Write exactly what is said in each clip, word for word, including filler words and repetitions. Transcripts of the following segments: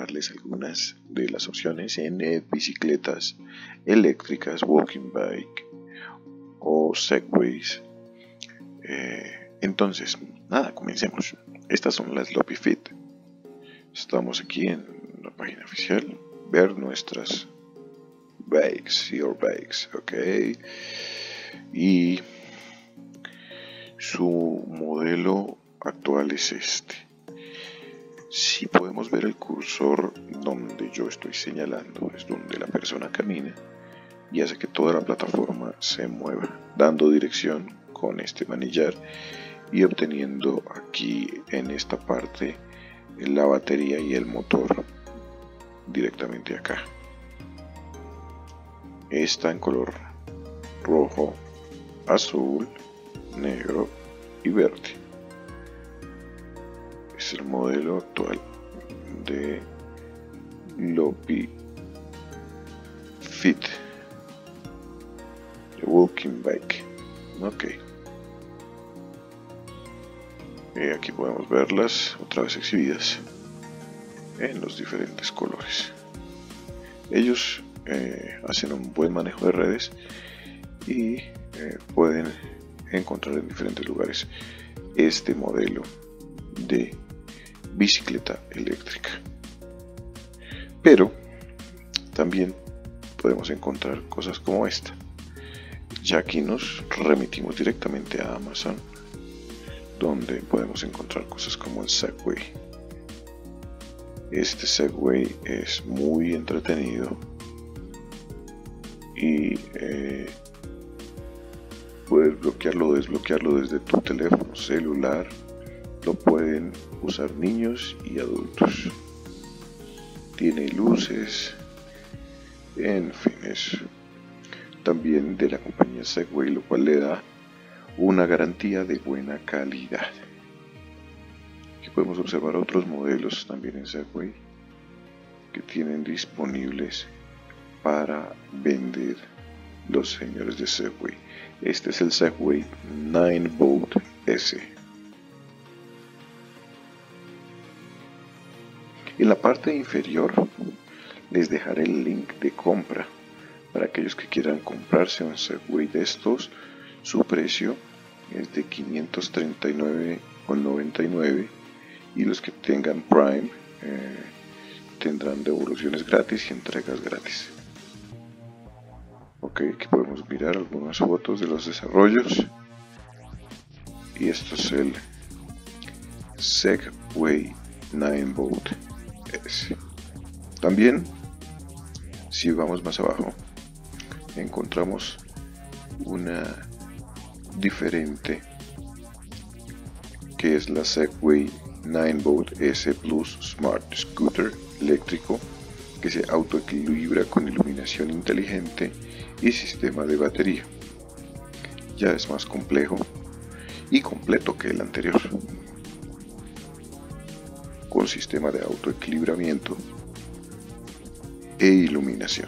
mostrarles algunas de las opciones en eh, bicicletas eléctricas, walking bike o segways. Eh, entonces, nada, comencemos. Estas son las LopiFit. Estamos aquí en la página oficial, ver nuestras bikes, your bikes, ok. Y su modelo actual es este. Si podemos ver el cursor donde yo estoy señalando, es donde la persona camina y hace que toda la plataforma se mueva, dando dirección con este manillar y obteniendo aquí en esta parte la batería y el motor directamente acá. Está en color rojo, azul, negro y verde. Es el modelo actual de LopiFit, de walking bike. Ok. Eh, aquí podemos verlas otra vez exhibidas en los diferentes colores. Ellos eh, hacen un buen manejo de redes y eh, pueden encontrar en diferentes lugares este modelo de bicicleta eléctrica. Pero también podemos encontrar cosas como esta. Ya aquí nos remitimos directamente a Amazon, donde podemos encontrar cosas como el Segway. Este Segway es muy entretenido y eh, puedes bloquearlo o desbloquearlo desde tu teléfono celular. Lo pueden usar niños y adultos. Tiene luces, en fin, es también de la compañía Segway, lo cual le da una garantía de buena calidad. Aquí podemos observar otros modelos también en Segway que tienen disponibles para vender los señores de Segway. Este es el Segway nueve Boat S. En la parte inferior les dejaré el link de compra para aquellos que quieran comprarse un Segway de estos. Su precio es de quinientos treinta y nueve con noventa y nueve y los que tengan Prime eh, tendrán devoluciones gratis y entregas gratis. Ok, aquí podemos mirar algunas fotos de los desarrollos y esto es el Segway nueve Boat S. También, si vamos más abajo, encontramos una diferente que es la Segway nueve Boat S Plus Smart Scooter eléctrico que se autoequilibra con iluminación inteligente y sistema de batería. Ya es más complejo y completo que el anterior, con sistema de autoequilibramiento e iluminación.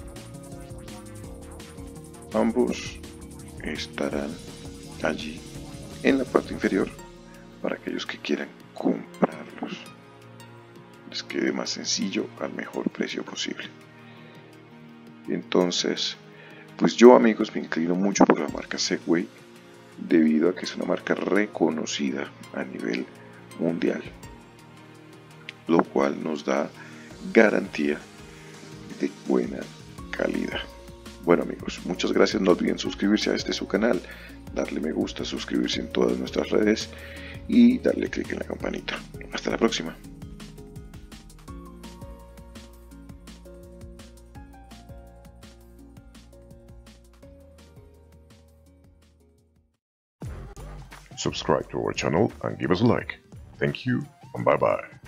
Ambos estarán allí en la parte inferior para aquellos que quieran comprarlos, les quede más sencillo al mejor precio posible. Entonces, pues yo, amigos, me inclino mucho por la marca Segway debido a que es una marca reconocida a nivel mundial, lo cual nos da garantía de buena calidad. Bueno, amigos, muchas gracias. No olviden suscribirse a este su canal, darle me gusta, suscribirse en todas nuestras redes y darle clic en la campanita. Hasta la próxima. Subscribe to our channel and give us a like. Thank you and bye bye.